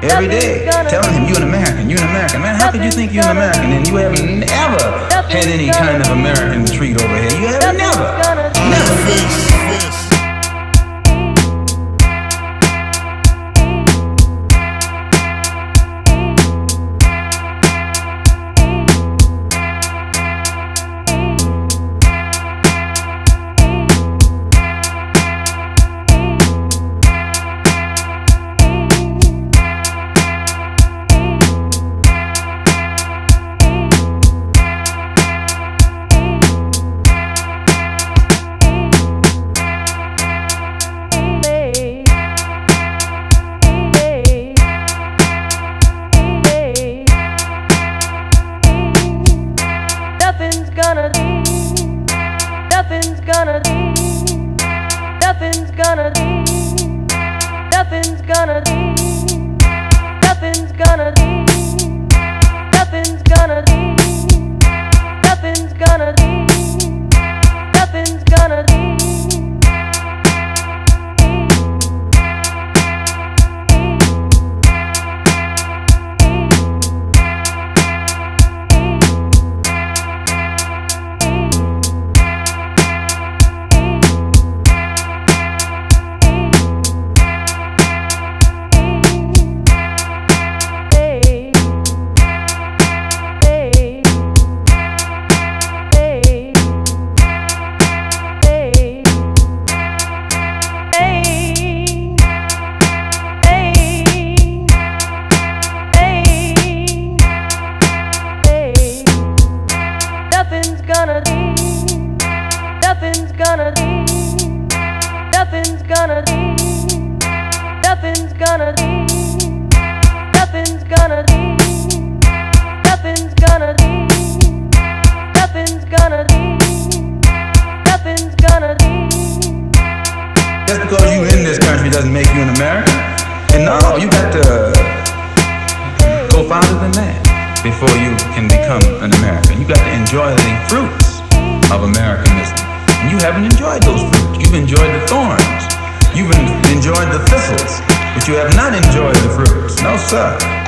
every day, telling him you're an American, you're an American. Man, how could you think you're an American and you haven't ever had any kind of American treat over here? You have never. Just because you in this country doesn't make you an American. And no, you got to go farther than that before you can become an American. You got to enjoy the fruits of Americanism. And you haven't enjoyed those fruits. You've enjoyed the thorns. You've enjoyed the thistles, but you have not enjoyed the fruits. No, sir.